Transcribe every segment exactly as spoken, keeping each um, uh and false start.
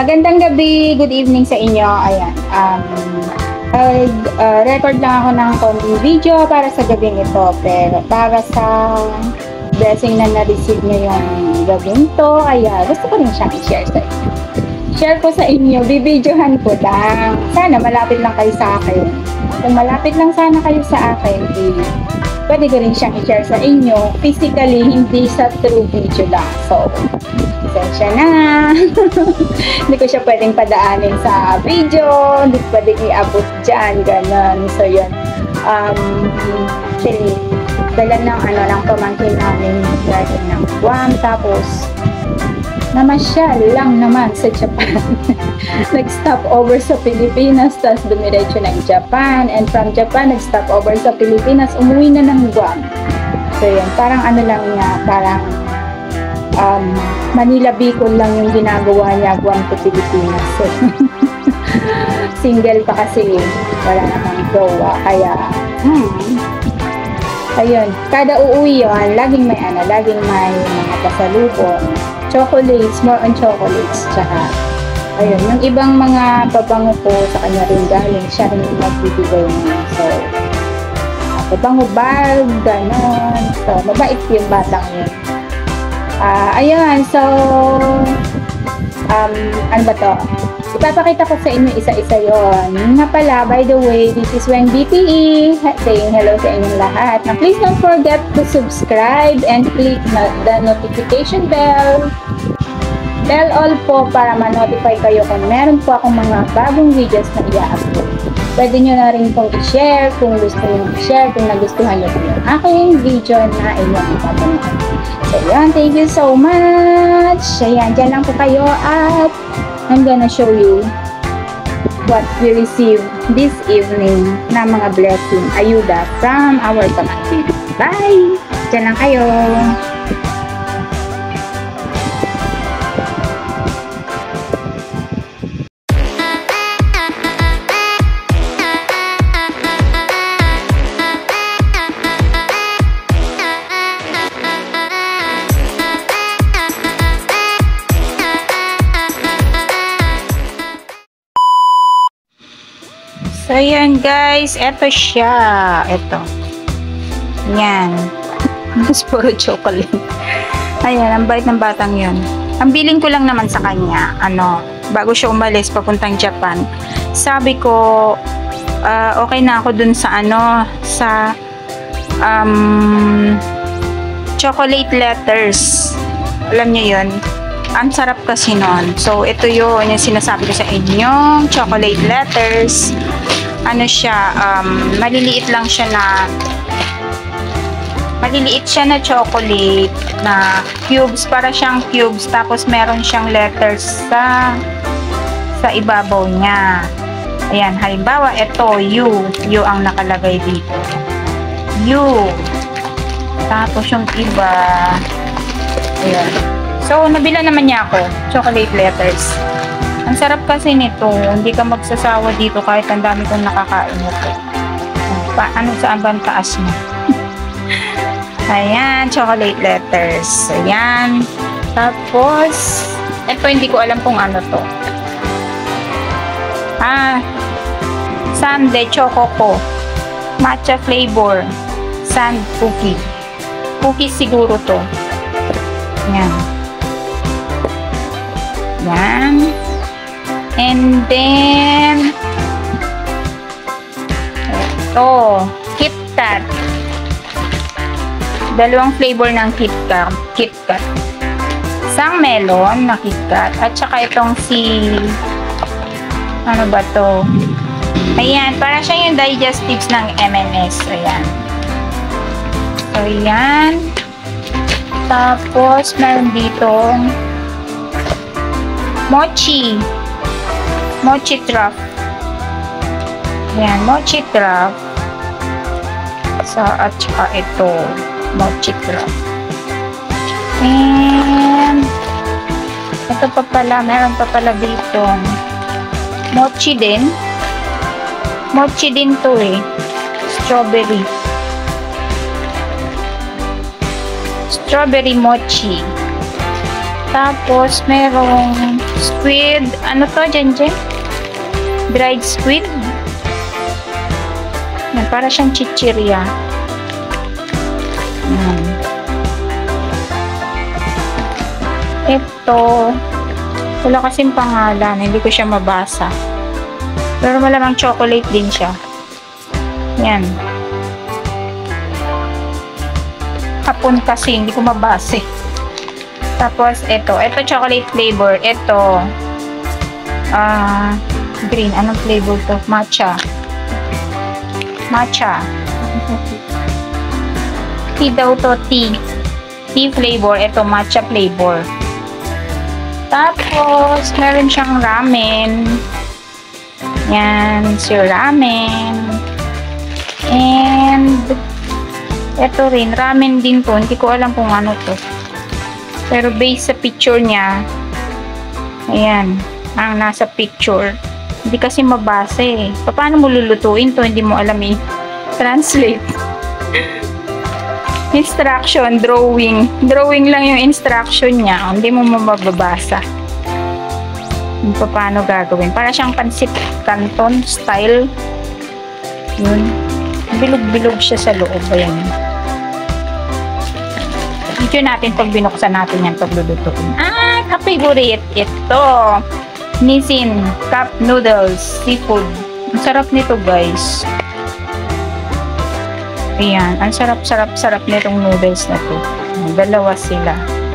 Magandang gabi, good evening sa inyo. Ayan, um, uh, record lang ako ng konting video para sa gabing ito. Pero para sa blessing na na-receive nyo yung gabing to, kaya gusto ko rin siyang i-share sa inyo. Share ko sa inyo, bibidyohan ko lang. Sana malapit lang kayo sa akin. Kung malapit lang sana kayo sa akin, eh, pwede ko rin siyang i-share sa inyo physically, hindi sa through video lang. So, pasensya na. Hindi ko siya pwedeng padaanin sa video, hindi ko pwedeng i-abot dyan, gano'n. So, yun. Um, actually, dala ng, ano, ng pamangkin namin galing ng Guam, tapos namasyal lang naman sa Japan. Nag-stop over sa Pilipinas, tapos dumiretso ng Japan, and from Japan, nag-stop over sa Pilipinas, umuwi na ng Guam. So, yun. Parang ano lang niya, parang um, Manila Bicol lang yung ginagawa niya, Guam to Pilipinas. So, single pa kasi, wala namang jowa, kaya, hmm, ayun, kada uuwi yun, laging may ano, laging may mga pasalubong, chocolates, more on chocolates, tsaka, ayun, yung ibang mga pabango po sa kanya rin galing, siya rin yung magbibigay niya. So, pabango bag, ganon. So, mabait yung batang yun. Ah, uh, ayun, so, um, ano ba to? Ipapakita ko sa inyo isa-isa yon. Nga pala, by the way, this is Weng B T E, saying hello sa inyong lahat. Now, please don't forget to subscribe and click the notification bell. Bell all po para ma-notify kayo kung meron po akong mga bagong videos na i-upload. Pwede nyo na rin pong i-share kung gusto nyo i-share, kung nagustuhan nyo po yung aking video na inyong ipapanood. So, yan. Thank you so much. Ayan, dyan lang po kayo at I'm gonna show you what we received this evening na mga blessing, ayuda from our pamangkin. Bye! Diyan lang kayo. So, ayan guys, eto siya. Eto. Yan. Mas puro chocolate. Ayan, ang bait ng batang yun. Ang bilin ko lang naman sa kanya, ano, bago siya umalis papuntang Japan, sabi ko, uh, okay na ako dun sa ano, sa um, chocolate letters. Alam niyo yun? Ang sarap kasi nun. So, ito yun, yung sinasabi ko sa inyong chocolate letters. Ano siya, um, maliliit lang siya na maliliit siya na chocolate na cubes, para siyang cubes, tapos meron siyang letters sa sa ibabaw niya. Ayan, halimbawa, ito, U. U ang nakalagay dito. U. Tapos yung iba, ayan. So, nabila naman niya ako, chocolate letters. Ang sarap kasi nito, hindi ka magsasawa dito kahit ang dami kong nakakain nito. Pa, ano saan ba ang taas mo? Ayan, chocolate letters. Ayan. Tapos, ito hindi ko alam kung ano to. Ah, sundae choco ko. Matcha flavor. Sand cookie. Cookie siguro to. Ayan. Ayan. And then, ito, KitKat. Dalawang flavor ng KitKat. KitKat. Isang melon na KitKat. At saka itong si, ano ba to? Ayan, para siya yung digestives ng M and S. Ayan. So, ayan. Tapos, meron dito, mochi. Mochi truff. Ayan, mochi truff. So, at saka ito, mochi truff. And, ito pa pala, meron pa pala dito. Mochi din. Mochi din to eh. Strawberry. Strawberry mochi. Tapos, merong Squid, ano to, Jenjen? Dried squid. Yan, para siyang chichirya. Yan. Ito, wala kasing pangalan, hindi ko siya mabasa. Pero malamang chocolate din siya. Yan. Hapon kasi, hindi ko mabasa. Tapos, ito. Ito, chocolate flavor. Ito, ah, uh, green. Anong flavor to? Matcha. Matcha. Tea daw to, tea. Tea flavor. Ito, matcha flavor. Tapos, meron siyang ramen. Yan, si ramen. And, ito rin, ramen din to. Hindi ko alam kung ano to. Pero based sa picture niya, ayan, ang nasa picture. Hindi kasi mabasa eh. Paano mo lulutuin to? Hindi mo alam eh. Translate. Instruction, drawing. Drawing lang yung instruction niya. Hindi mo mababasa. Paano gagawin? Para siyang pansit canton style. Yun. Bilog-bilog siya sa loob. Ayan. Video natin pag binuksan natin yan pag lulutuin. Ah, ka-favorite. Ito. Nissin cup noodles seafood. Ang sarap nito, guys. Ayan. Ang sarap-sarap-sarap nitong noodles na to. Dalawa sila.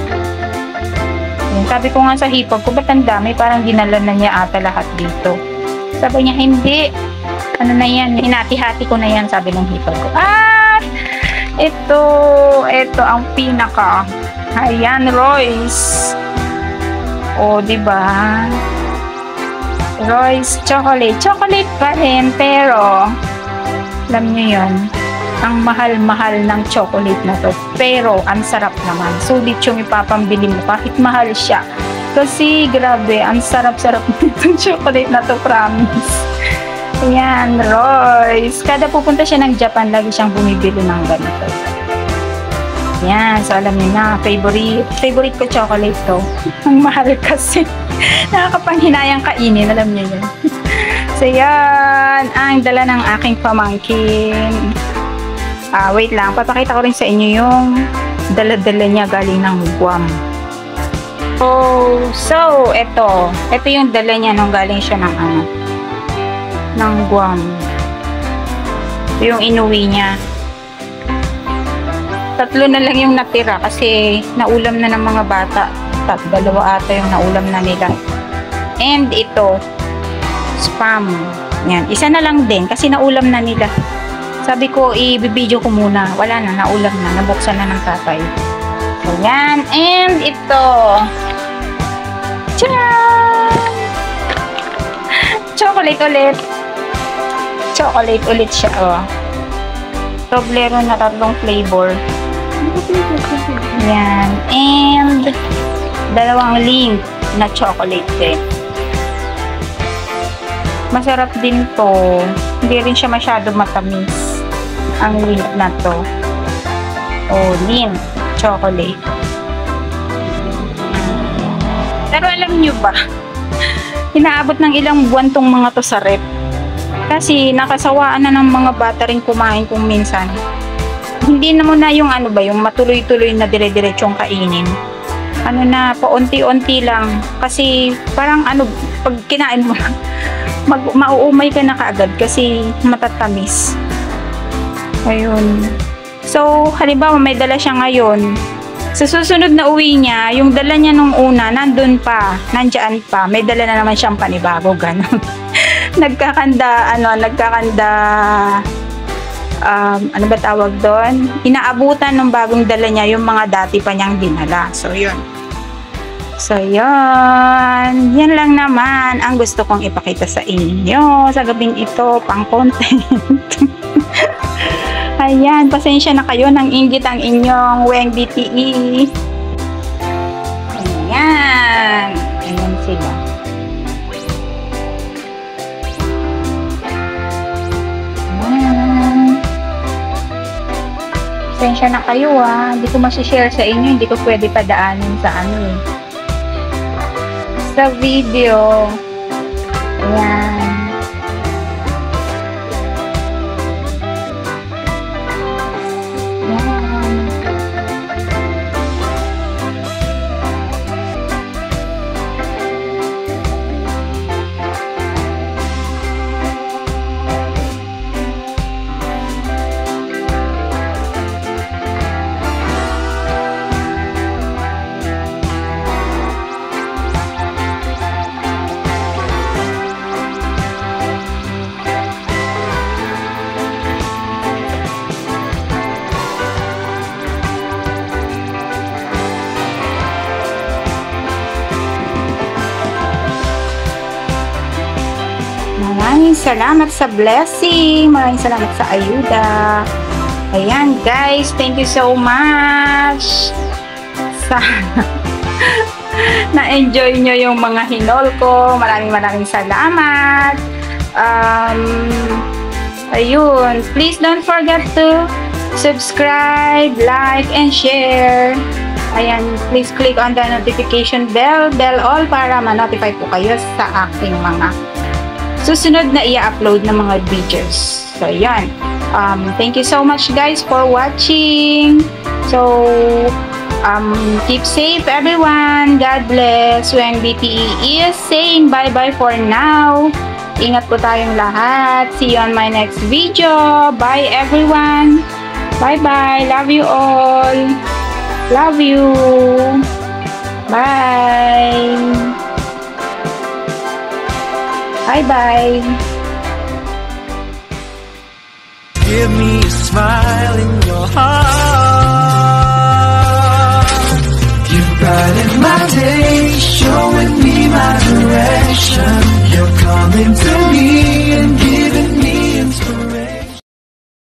Ayan. Sabi ko nga sa hipag ko, ba't ang dami? Parang dinala na niya ata lahat dito. Sabi niya, hindi. Ano na yan? Hinati-hati ko na yan, sabi ng hipag ko. Ah! Ito. Ito ang pinaka. Ayan, Royce. O, diba? Royce chocolate. Chocolate pa rin, pero alam nyo yun, ang mahal-mahal ng chocolate na to. Pero, ang sarap naman. Sulit yung ipapambili mo kahit mahal siya. Kasi, grabe, ang sarap-sarap nitong chocolate na to, promise. Ayan, Royce. Kada pupunta siya ng Japan, lagi siyang bumibili ng ganito. Ayan, so alam niyo na, favorite, favorite ko chocolate to. Ang mahal kasi. Nakakapanghinayang kainin, alam niyo yun. So, yan, ang dala ng aking pamangkin. Ah, wait lang, papakita ko rin sa inyo yung dala-dala niya galing ng Guam. Oh, so, eto. Ito yung dala niya nung galing siya ng ano, ng Guam. Ito yung inuwi niya. Tatlo na lang yung natira kasi naulam na ng mga bata. Tat, dalawa ata yung naulam na nila. And ito, spam. Yan, isa na lang din kasi naulam na nila. Sabi ko, i-video ko muna. Wala na, naulam na. Nabuksan na ng tatay. So, yan. And ito. Tcharam! Chocolate ulit. Chocolate ulit siya, oh. Toblerone na tatlong flavor. Yan. And dalawang link na chocolate din. Masarap din to. Hindi rin siya masyado matamis. Ang link na to. Oh, link chocolate. Pero alam nyo ba, inaabot ng ilang buwan tong mga to sa rep. Kasi nakasawaan na ng mga bata rin kumain kung minsan. Hindi na muna yung ano ba, yung matuloy-tuloy na dire-diretsong kainin. Ano na, paunti-unti lang. Kasi parang ano, pag kinain mo lang, mag, mauumay ka na kaagad kasi matatamis. Ayun. So, halimbawa may dala siya ngayon. Sa susunod na uwi niya, yung dala niya nung una, nandun pa, nandyan pa, may dala na naman siyang panibago, gano'n. Nagkakanda, ano, nagkakanda, um, ano ba tawag doon? Inaabutan ng bagong dala niya yung mga dati pa niyang dinala. So, yun. So, yun. Yan lang naman ang gusto kong ipakita sa inyo sa gabing ito, pang content. Ayan, pasensya na kayo, nang inggit ang inyong Weng B T E. Ayan. Ayan sila. Ayan. Pasensya na kayo ah. Hindi ko masishare sa inyo. Hindi ko pwede padaanin sa ano eh. sa video. Ayan. Maraming salamat sa blessing. Maraming salamat sa ayuda. Ayan guys, thank you so much. Sana na-enjoy nyo yung mga hinol ko. Maraming maraming salamat. Um, ayun, please don't forget to subscribe, like, and share. Ayan, please click on the notification bell, bell all para ma-notify po kayo sa aking mga susunod na i-upload ng mga videos. So, ayan. Um, thank you so much guys for watching. So, um, keep safe everyone. God bless. When B P E is saying bye-bye for now. Ingat po tayong lahat. See you on my next video. Bye everyone. Bye-bye. Love you all. Love you. Bye. Bye-bye. Give me a smile in your heart.